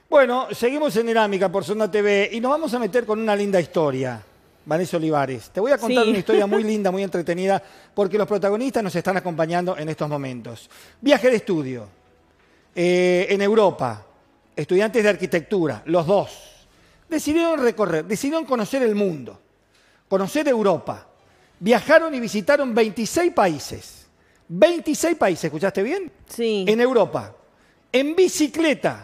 Bueno, seguimos en Dinámica por Sonda TV y nos vamos a meter con una linda historia. Vanessa Olivares, te voy a contar una historia muy linda, muy entretenida, porque los protagonistas nos están acompañando en estos momentos. Viaje de estudio en Europa, estudiantes de arquitectura, los dos, decidieron recorrer, decidieron conocer el mundo, conocer Europa. Viajaron y visitaron 26 países. 26 países, ¿escuchaste bien? Sí. En Europa, en bicicleta,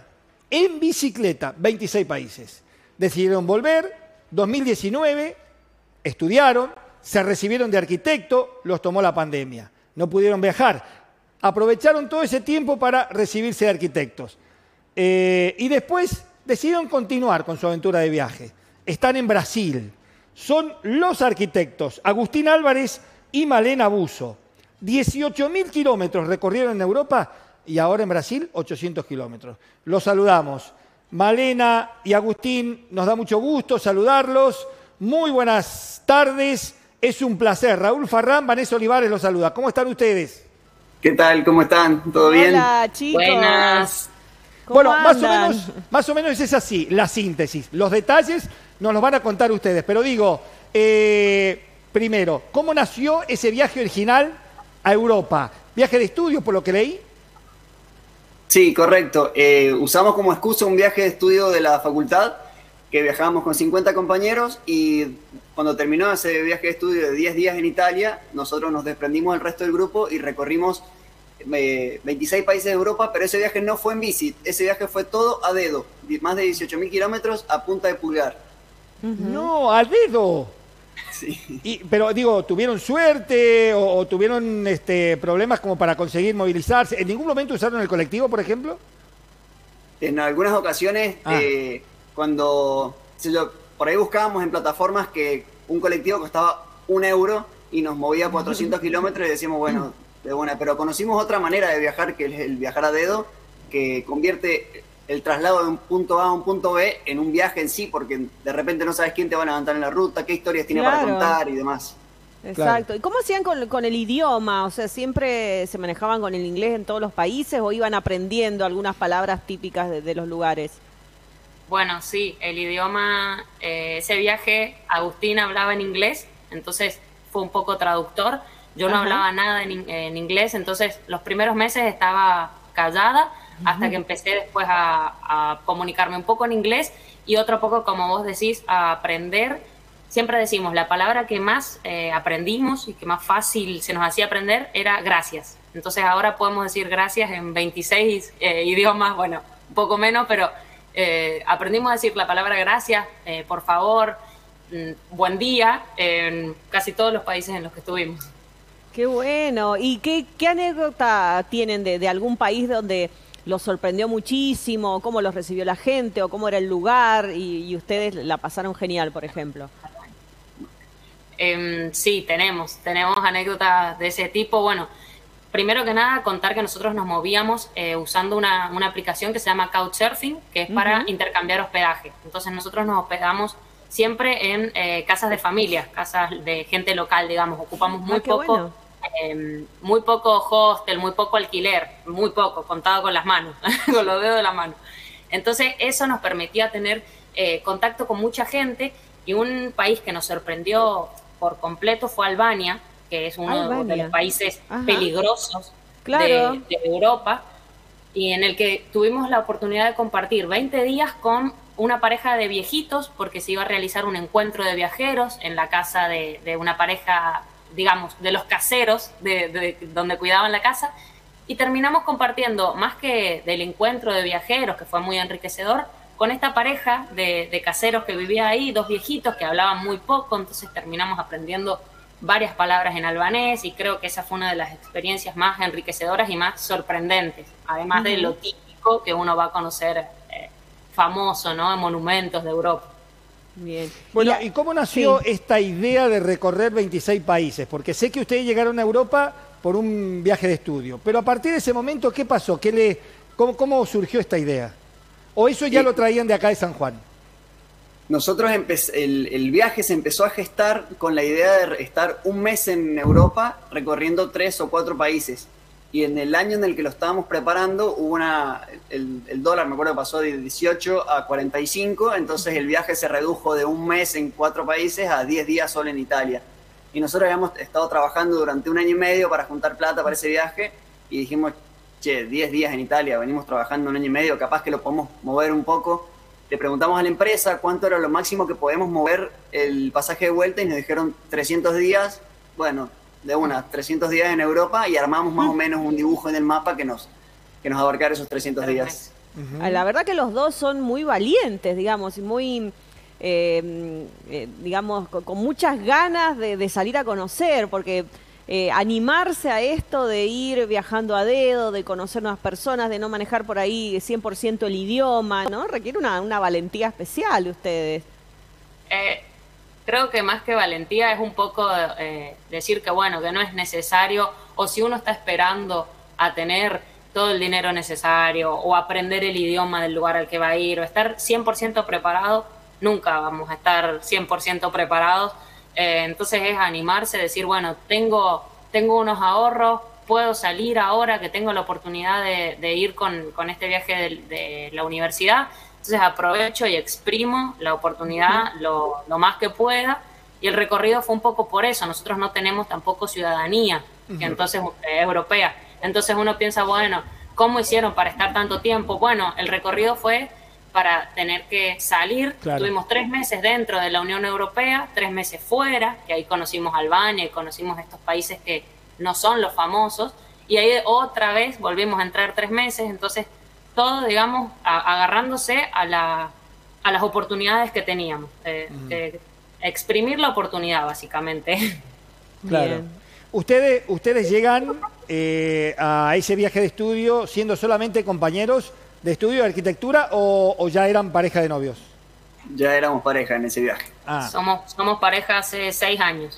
26 países. Decidieron volver, 2019, estudiaron, se recibieron de arquitecto, los tomó la pandemia. No pudieron viajar. Aprovecharon todo ese tiempo para recibirse de arquitectos. Y después decidieron continuar con su aventura de viaje. Están en Brasil. Son los arquitectos Agustín Álvarez y Malena Buzo. 18.000 kilómetros recorrieron en Europa y ahora en Brasil 800 kilómetros. Los saludamos. Malena y Agustín, nos da mucho gusto saludarlos. Muy buenas tardes, es un placer. Raúl Farrán, Vanessa Olivares los saluda. ¿Cómo están ustedes? ¿Qué tal? ¿Cómo están? ¿Todo bien? Hola, chicos. Buenas. Bueno, más o menos es así, la síntesis. Los detalles nos los van a contar ustedes. Pero digo, primero, ¿cómo nació ese viaje original a Europa? ¿Viaje de estudio, por lo que leí? Sí, correcto. Usamos como excusa un viaje de estudio de la facultad, que viajábamos con 50 compañeros y cuando terminó ese viaje de estudio de 10 días en Italia, nosotros nos desprendimos del resto del grupo y recorrimos 26 países de Europa, pero ese viaje no fue en bici, ese viaje fue todo a dedo, más de 18.000 kilómetros a punta de pulgar. No, a dedo. Sí. Pero digo, ¿tuvieron suerte o tuvieron problemas como para conseguir movilizarse? ¿En ningún momento usaron el colectivo, por ejemplo? En algunas ocasiones, cuando por ahí buscábamos en plataformas que un colectivo costaba €1 y nos movía 400 kilómetros y decíamos, bueno, de buena, pero conocimos otra manera de viajar, que es el viajar a dedo, que convierte el traslado de un punto A a un punto B en un viaje en sí, porque de repente no sabes quién te va a levantar en la ruta, qué historias tiene para contar y demás. Exacto. Claro. ¿Y cómo hacían con el idioma? O sea, ¿siempre se manejaban con el inglés en todos los países o iban aprendiendo algunas palabras típicas de los lugares? Bueno, sí, el idioma, ese viaje, Agustín hablaba en inglés, entonces fue un poco traductor. Yo no hablaba nada en inglés, entonces los primeros meses estaba callada hasta que empecé después a comunicarme un poco en inglés y otro poco, como vos decís, a aprender. Siempre decimos, la palabra que más aprendimos y que más fácil se nos hacía aprender era gracias. Entonces ahora podemos decir gracias en 26 idiomas, bueno, un poco menos, pero aprendimos a decir la palabra gracias, por favor, buen día, en casi todos los países en los que estuvimos. Qué bueno. ¿Y qué anécdota tienen de algún país donde los sorprendió muchísimo? ¿Cómo los recibió la gente o cómo era el lugar? Y ustedes la pasaron genial, por ejemplo. Sí, tenemos anécdotas de ese tipo. Bueno, primero que nada, contar que nosotros nos movíamos usando una aplicación que se llama Couchsurfing, que es para intercambiar hospedaje. Entonces nosotros nos hospedamos siempre en casas de familia, casas de gente local, digamos. Ocupamos muy poco, bueno. Muy poco hostel, muy poco alquiler, muy poco, contado con las manos, con los dedos de la mano. Entonces eso nos permitía tener contacto con mucha gente, y un país que nos sorprendió por completo fue Albania, que es uno de los países peligrosos de Europa, y en el que tuvimos la oportunidad de compartir 20 días con una pareja de viejitos, porque se iba a realizar un encuentro de viajeros en la casa de una pareja, digamos, de los caseros de donde cuidaban la casa, y terminamos compartiendo, más que del encuentro de viajeros, que fue muy enriquecedor, con esta pareja de caseros que vivía ahí, dos viejitos que hablaban muy poco, entonces terminamos aprendiendo varias palabras en albanés, y creo que esa fue una de las experiencias más enriquecedoras y más sorprendentes, además de lo típico que uno va a conocer famoso, ¿no? En monumentos de Europa. Bien. Bueno, ¿y cómo nació esta idea de recorrer 26 países? Porque sé que ustedes llegaron a Europa por un viaje de estudio, pero a partir de ese momento, ¿qué pasó? ¿Cómo surgió esta idea? ¿O eso ya lo traían de acá de San Juan? Nosotros el viaje se empezó a gestar con la idea de estar un mes en Europa recorriendo 3 o 4 países. y en el año en el que lo estábamos preparando hubo el dólar, me acuerdo que pasó de 18 a 45, entonces el viaje se redujo de un mes en 4 países a 10 días solo en Italia. Y nosotros habíamos estado trabajando durante 1 año y medio para juntar plata para ese viaje y dijimos, che, 10 días en Italia, venimos trabajando 1 año y medio, capaz que lo podemos mover un poco. Le preguntamos a la empresa cuánto era lo máximo que podemos mover el pasaje de vuelta y nos dijeron 300 días, bueno, de 300 días en Europa, y armamos más o menos un dibujo en el mapa que nos abarcara esos 300 días. La verdad que los dos son muy valientes, digamos, y muy, digamos, con muchas ganas de salir a conocer, porque animarse a esto de ir viajando a dedo, de conocer nuevas personas, de no manejar por ahí 100% el idioma, ¿no? Requiere una valentía especial de ustedes. Creo que más que valentía es un poco decir que bueno, que no es necesario, o si uno está esperando a tener todo el dinero necesario o aprender el idioma del lugar al que va a ir o estar 100% preparado, nunca vamos a estar 100% preparados. Entonces es animarse, decir, bueno, tengo unos ahorros, puedo salir ahora que tengo la oportunidad de ir con este viaje de la universidad. Entonces aprovecho y exprimo la oportunidad lo más que pueda, y el recorrido fue un poco por eso. Nosotros no tenemos tampoco ciudadanía, que entonces europea. Entonces uno piensa, bueno, ¿cómo hicieron para estar tanto tiempo? Bueno, el recorrido fue para tener que salir. Claro. Tuvimos 3 meses dentro de la Unión Europea, 3 meses fuera, que ahí conocimos Albania y conocimos estos países que no son los famosos, y ahí otra vez volvimos a entrar 3 meses, entonces todo, digamos, agarrándose a las oportunidades que teníamos, exprimir la oportunidad, básicamente. Claro. Bien. Ustedes llegan a ese viaje de estudio siendo solamente compañeros de estudio de arquitectura o ya eran pareja de novios. Ya éramos pareja en ese viaje. Somos pareja hace 6 años.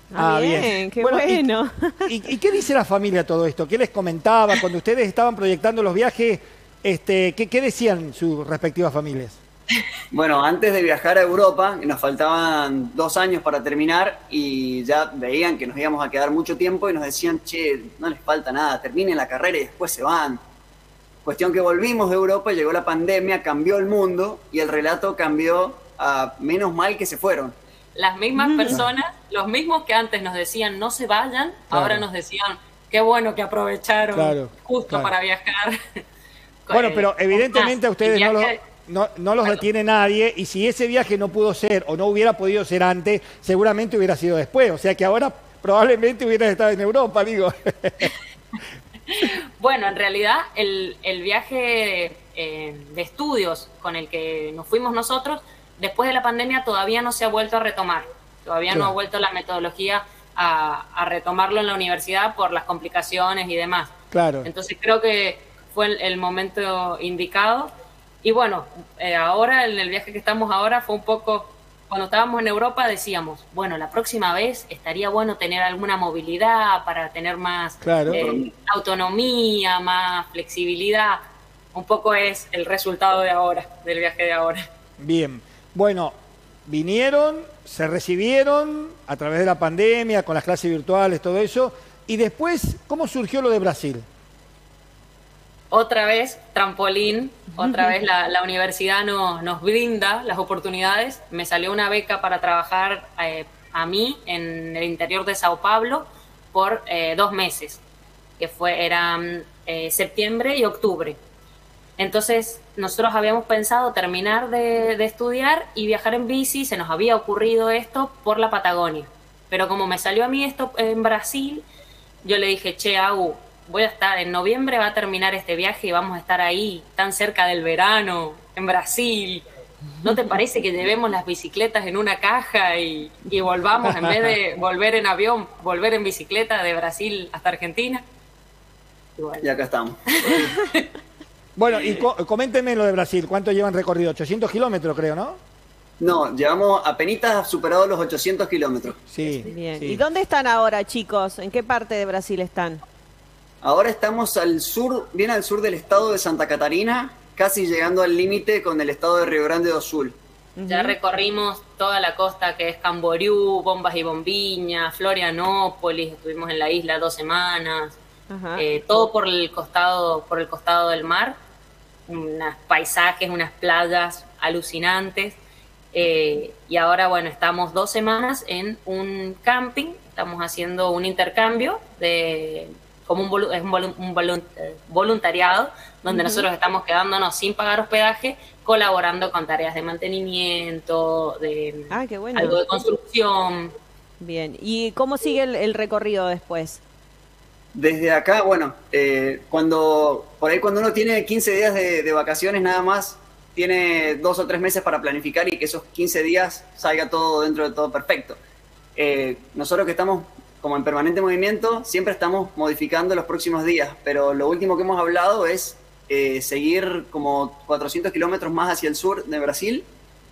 Bien, qué bueno. ¿Y qué dice la familia todo esto? ¿Qué les comentaba cuando ustedes estaban proyectando los viajes? ¿Qué decían sus respectivas familias? Bueno, antes de viajar a Europa, nos faltaban 2 años para terminar y ya veían que nos íbamos a quedar mucho tiempo y nos decían, che, no les falta nada, terminen la carrera y después se van. Cuestión que volvimos de Europa, llegó la pandemia, cambió el mundo y el relato cambió a menos mal que se fueron. Las mismas personas, los mismos que antes nos decían no se vayan, ahora nos decían qué bueno que aprovecharon justo para viajar. Bueno, pero evidentemente a ustedes no los detiene nadie, y si ese viaje no pudo ser o no hubiera podido ser antes, seguramente hubiera sido después. O sea que ahora probablemente hubieras estado en Europa, digo. Bueno, en realidad el viaje de estudios con el que nos fuimos nosotros, después de la pandemia todavía no se ha vuelto a retomar. Todavía no ha vuelto la metodología a retomarlo en la universidad por las complicaciones y demás. Claro. Entonces creo que fue el momento indicado. Y bueno, ahora en el viaje que estamos ahora fue un poco, cuando estábamos en Europa decíamos, bueno, la próxima vez estaría bueno tener alguna movilidad para tener más autonomía, más flexibilidad. Un poco es el resultado de ahora, del viaje de ahora. Bien, bueno, vinieron, se recibieron a través de la pandemia, con las clases virtuales, todo eso, y después, ¿cómo surgió lo de Brasil? Otra vez, trampolín, otra vez la universidad nos brinda las oportunidades. Me salió una beca para trabajar a mí en el interior de Sao Paulo por 2 meses, que eran septiembre y octubre. Entonces, nosotros habíamos pensado terminar de estudiar y viajar en bici, se nos había ocurrido esto por la Patagonia. Pero como me salió a mí esto en Brasil, yo le dije, che, Agu, voy a estar, en noviembre va a terminar este viaje y vamos a estar ahí, tan cerca del verano, en Brasil. ¿No te parece que llevemos las bicicletas en una caja y volvamos, en vez de volver en avión, volver en bicicleta de Brasil hasta Argentina? Y acá estamos. Bueno, y coméntenme lo de Brasil, ¿cuánto llevan recorrido? 800 kilómetros creo, ¿no? No, llevamos apenas superado los 800 kilómetros. Sí. Bien. Sí. ¿Y dónde están ahora, chicos? ¿En qué parte de Brasil están? Ahora estamos al sur, bien al sur del estado de Santa Catarina, casi llegando al límite con el estado de Río Grande do Sul. Ya recorrimos toda la costa que es Camboriú, Bombas y Bombiñas, Florianópolis, estuvimos en la isla 2 semanas, Ajá. todo por el costado del mar, unos paisajes, unas playas alucinantes. Y ahora, bueno, estamos 2 semanas en un camping, estamos haciendo un intercambio como un voluntariado, donde nosotros estamos quedándonos sin pagar hospedaje, colaborando con tareas de mantenimiento, qué bueno. algo de construcción. Bien, ¿y cómo sigue el recorrido después? Desde acá, bueno, cuando uno tiene 15 días de vacaciones nada más, tiene 2 o 3 meses para planificar y que esos 15 días salga todo dentro de todo perfecto. Nosotros que estamos como en permanente movimiento, siempre estamos modificando los próximos días, pero lo último que hemos hablado es seguir como 400 kilómetros más hacia el sur de Brasil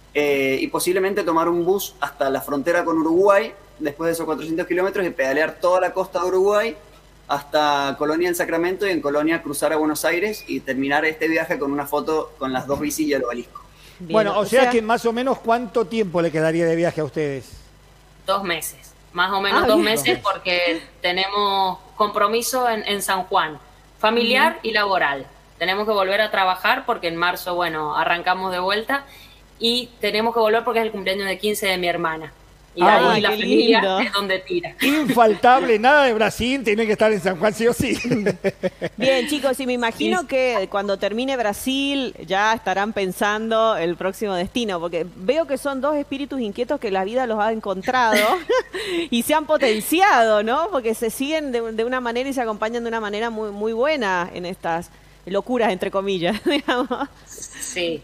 y posiblemente tomar un bus hasta la frontera con Uruguay, después de esos 400 kilómetros y pedalear toda la costa de Uruguay hasta Colonia del Sacramento y en Colonia cruzar a Buenos Aires y terminar este viaje con una foto con las 2 bicis y el obelisco. Bien, bueno, o sea que más o menos ¿cuánto tiempo le quedaría de viaje a ustedes? 2 meses, más o menos 2 meses, porque tenemos compromiso en San Juan, familiar y laboral. Tenemos que volver a trabajar porque en marzo, bueno, arrancamos de vuelta y tenemos que volver porque es el cumpleaños de 15 de mi hermana. Y ahí la familia lindo. Es donde tira. Infaltable, nada de Brasil, tiene que estar en San Juan sí o sí. Bien, chicos, y me imagino que cuando termine Brasil ya estarán pensando el próximo destino, porque veo que son 2 espíritus inquietos que la vida los ha encontrado y se han potenciado, ¿no? Porque se siguen de una manera y se acompañan de una manera muy, muy buena en estas locuras, entre comillas, digamos. Sí.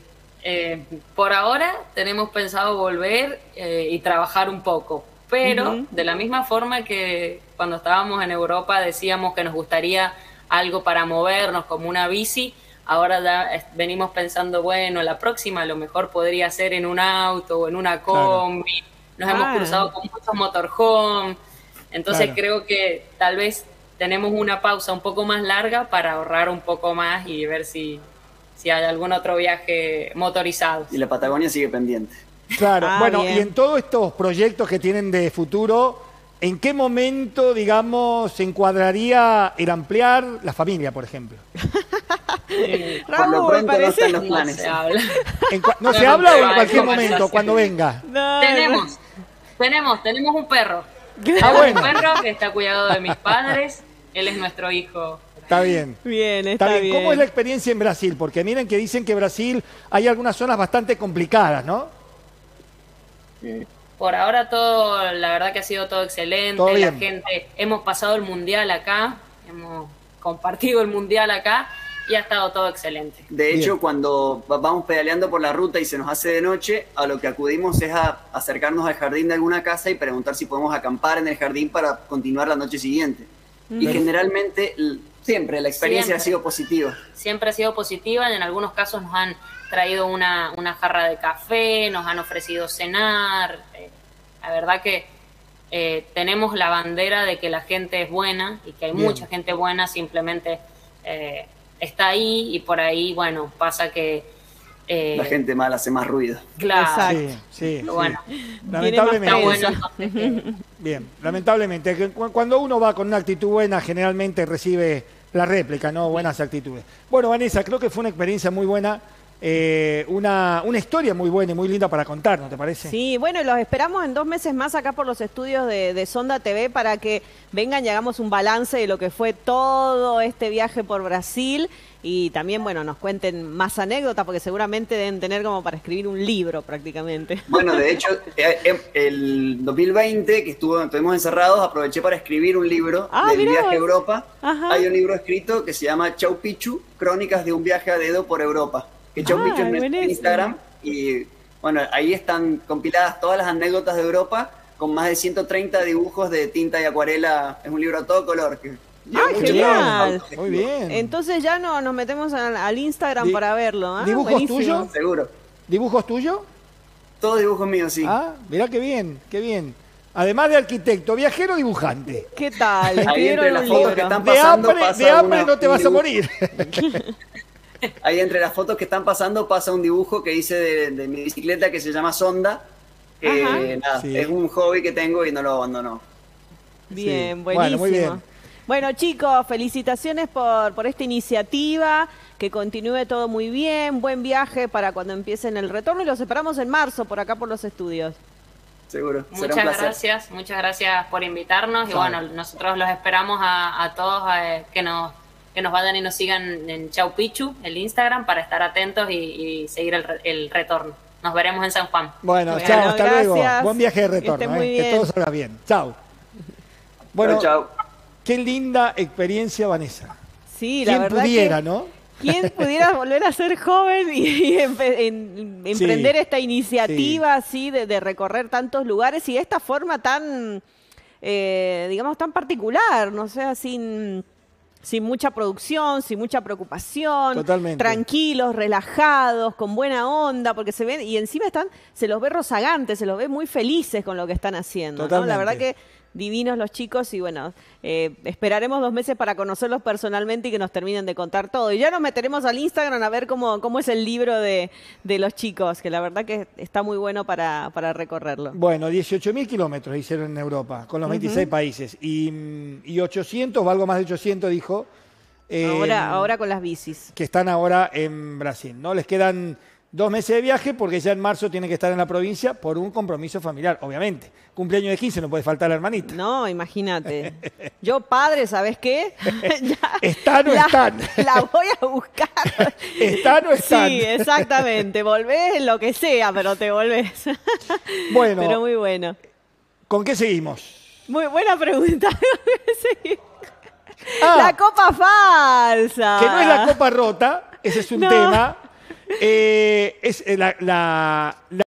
Por ahora tenemos pensado volver y trabajar un poco, pero de la misma forma que cuando estábamos en Europa decíamos que nos gustaría algo para movernos como una bici, ahora ya venimos pensando, bueno, la próxima a lo mejor podría ser en un auto o en una combi, nos hemos cruzado con muchos motorhome, entonces creo que tal vez tenemos una pausa un poco más larga para ahorrar un poco más y ver si hay algún otro viaje motorizado. Y la Patagonia sigue pendiente. Claro, bueno, bien. y en todos estos proyectos que tienen de futuro, ¿en qué momento, digamos, se encuadraría el ampliar la familia, por ejemplo? Raúl, pronto no están los planes. No se habla. ¿No se habla o en cualquier momento, cuando venga? Tenemos un perro. Bueno. Un perro que está cuidado de mis padres. Él es nuestro hijo. Está bien. Está bien. ¿Cómo es la experiencia en Brasil? Porque miren que dicen que Brasil hay algunas zonas bastante complicadas, ¿no? Por ahora todo, la verdad que ha sido todo excelente. Todo la bien. gente, hemos pasado el mundial acá, hemos compartido el mundial acá y ha estado todo excelente. De hecho, cuando vamos pedaleando por la ruta y se nos hace de noche, a lo que acudimos es a acercarnos al jardín de alguna casa y preguntar si podemos acampar en el jardín para continuar la noche siguiente. Y generalmente, siempre la experiencia ha sido positiva. Siempre ha sido positiva, y en algunos casos nos han traído una jarra de café, nos han ofrecido cenar. La verdad que tenemos la bandera de que la gente es buena y que hay mucha gente buena, simplemente está ahí y por ahí, bueno, pasa que... la gente mala hace más ruido. Claro. Sí. Bueno, lamentablemente. bueno, entonces, Bien, lamentablemente. Que cuando uno va con una actitud buena, generalmente recibe la réplica, ¿no? Buenas actitudes. Bueno, Vanessa, creo que fue una experiencia muy buena. Una historia muy buena y muy linda para contar, ¿no te parece? Sí, bueno, y los esperamos en 2 meses más acá por los estudios de Sonda TV para que vengan y hagamos un balance de lo que fue todo este viaje por Brasil y también, bueno, nos cuenten más anécdotas porque seguramente deben tener como para escribir un libro prácticamente. Bueno, de hecho, el 2020 que estuvimos encerrados, aproveché para escribir un libro del viaje a Europa. Ajá. Hay un libro escrito que se llama Chau Pichu, Crónicas de un viaje a dedo por Europa. Que Chau Pichu es nuestro Instagram y bueno, ahí están compiladas todas las anécdotas de Europa con más de 130 dibujos de tinta y acuarela. Es un libro a todo color. Genial. Muy bien. Entonces ya nos metemos al Instagram para verlo. ¿Dibujos tuyos? Seguro. ¿Dibujos tuyos? Todos dibujos míos, sí. Mirá qué bien, qué bien. Además de arquitecto, viajero, dibujante. ¿Qué tal? Ahí entre las fotos que están pasando, pasa de hambre no te vas a morir. Ahí entre las fotos que están pasando pasa un dibujo que hice de mi bicicleta que se llama Sonda. Es un hobby que tengo y no lo abandono. Bien, buenísimo. Bueno, muy bien. Bueno, chicos, felicitaciones por esta iniciativa, que continúe todo muy bien, buen viaje para cuando empiecen el retorno y los esperamos en marzo por acá por los estudios. Seguro. Será un placer. Muchas gracias por invitarnos. Y bueno, nosotros los esperamos a todos que nos vayan y nos sigan en Chau Pichu, el Instagram, para estar atentos y seguir el retorno. Nos veremos en San Juan. Bueno, chao, hasta luego. Buen viaje de retorno, que todo salga bien. Chao. Bueno, chao. Qué linda experiencia, Vanessa. Sí, la verdad pudiera, ¿no? ¿Quién pudiera volver a ser joven y emprender esta iniciativa así de recorrer tantos lugares y de esta forma tan, digamos, tan particular, no sé, sin mucha producción, sin mucha preocupación, totalmente, tranquilos, relajados, con buena onda, porque se ven, y encima se los ve rozagantes, se los ve muy felices con lo que están haciendo, ¿no? La verdad que divinos los chicos y bueno, esperaremos 2 meses para conocerlos personalmente y que nos terminen de contar todo. Y ya nos meteremos al Instagram a ver cómo es el libro de los chicos, que la verdad que está muy bueno para recorrerlo. Bueno, 18.000 kilómetros hicieron en Europa, con los 26 países. Y 800 o algo más de 800, dijo. Ahora con las bicis. Que están ahora en Brasil, ¿no? Les quedan 2 meses de viaje porque ya en marzo tienen que estar en la provincia por un compromiso familiar, obviamente. Cumpleaños de 15, no puede faltar la hermanita. No, imagínate. Yo, padre, ¿sabes qué? ¿Están o están? La voy a buscar. ¿Están o están? Sí, exactamente. Volvés lo que sea, pero te volvés. Bueno. Pero muy bueno. ¿Con qué seguimos? Muy buena pregunta. La copa falsa. Que no es la copa rota, ese es un tema. Es la